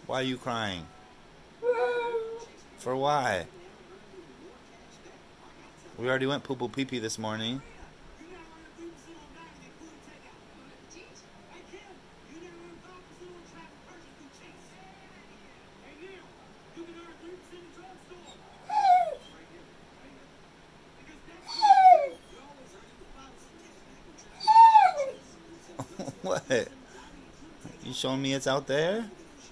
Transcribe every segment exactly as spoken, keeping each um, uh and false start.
Why are you crying? For why? We already went poo-poo pee-pee this morning. What? You showing me it's out there?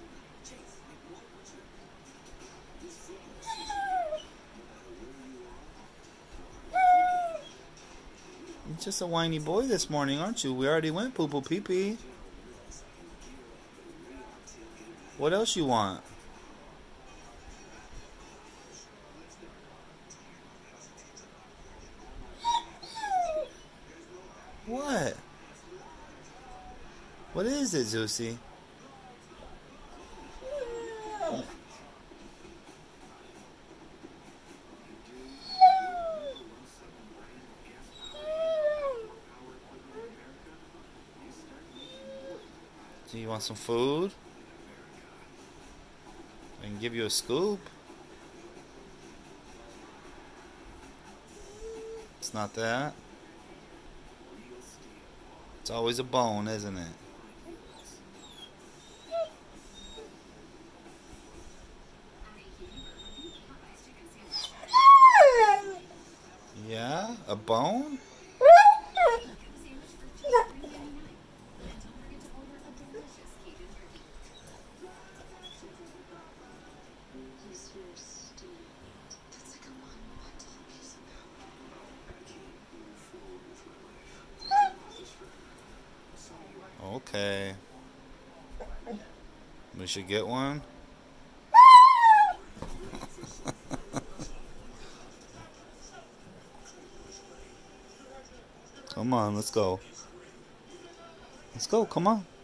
You're just a whiny boy this morning, aren't you? We already went poo-poo pee-pee. What else you want? What? What is it, Zeusy? Do you want some food? I can give you a scoop. It's not that. It's always a bone, isn't it? Yeah? A bone? Okay. We should get one. Come on, let's go. Let's go, come on.